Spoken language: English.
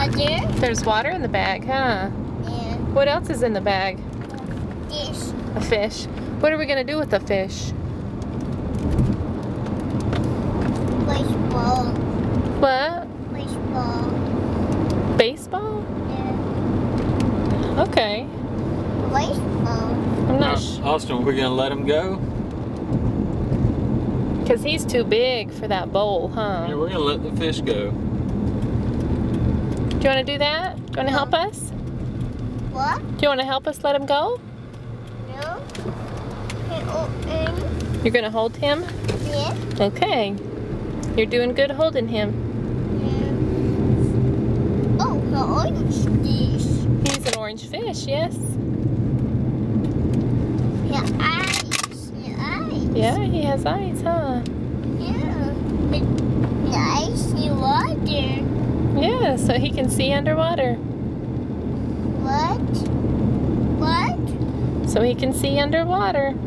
water. There's water in the bag, huh? Yeah. What else is in the bag? Fish. A fish. What are we gonna do with the fish? Baseball. What? Baseball. Baseball? Yeah. Okay. Baseball. I'm not Austin, we're gonna let him go? because he's too big for that bowl, huh? Yeah, we're gonna let the fish go. Do you want to do that? Do you want to help us? What? Do you want to help us let him go? No. And open. You're gonna hold him? Yeah. Okay. You're doing good holding him. Yeah. Oh, the orange fish. He's an orange fish, yes. The eyes. The eyes. Yeah, he has eyes, huh? Yeah. The eyes in water. Yeah, so he can see underwater. What? What? So he can see underwater.